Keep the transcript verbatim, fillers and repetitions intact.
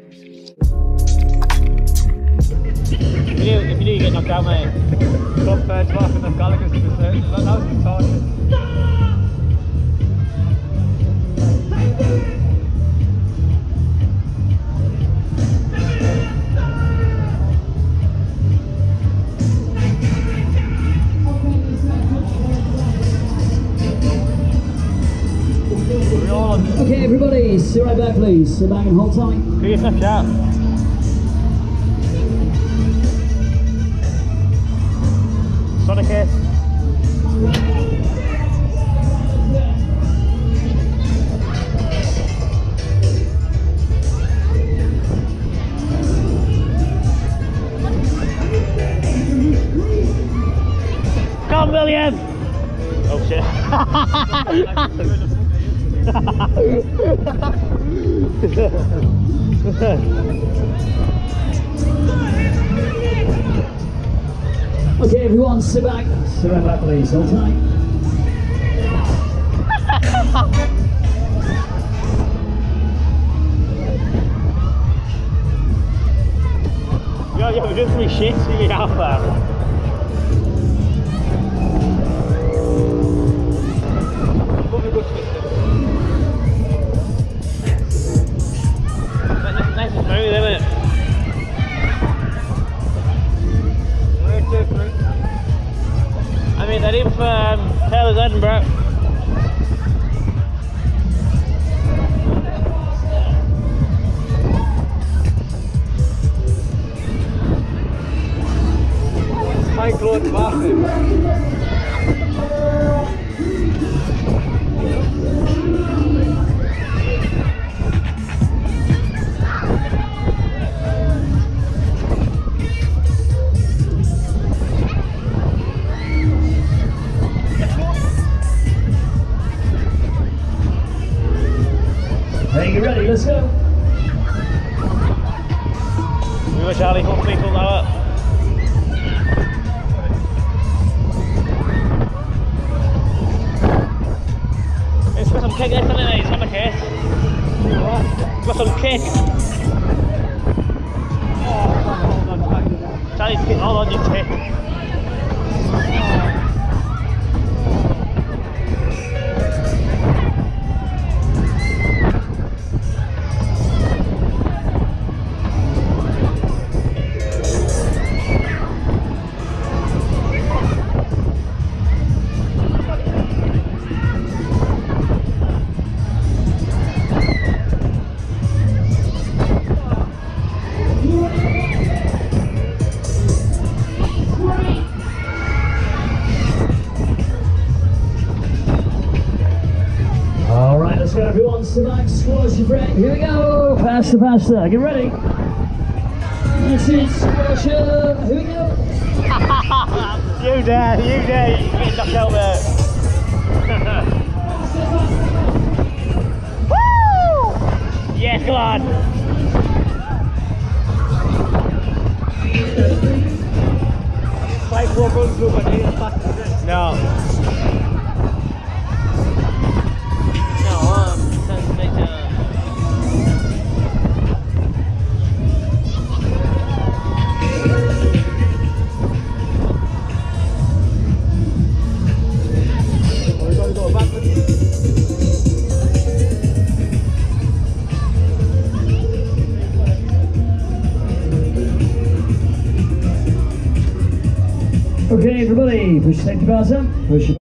If you do, if you do, you get knocked out, mate. Funfair twelve and the Gallagher's to the third. That was the target. Okay, everybody, sit right back, please. Sit back and hold tight. Can you snap out? Sonic here. Come on, William! Oh shit. Okay, everyone, sit back. Sit right back, please. Hold tight. Yo, yo, we're doing three shits in the alpha. Nice and smooth, isn't it? I mean, they're in for um, Taylor's Edinburgh. Hi, Claude Martin. Hey, you ready? Let's go. We were Charlie, hopefully pull that up. It's got some kick, isn't it? It's on the case. It's got some kick. Oh, hold on, Charlie's kick all on your tip. Let's go, everyone. Sit back, squash your breath. Here we go. Faster, faster. Get ready. That's it. Squash up. Here we go. You dare, you dare. You get knocked out there. Woo! Yes, lad. Five more runs through, but he is fast. No. Okay, everybody, push your safety belts up. Push your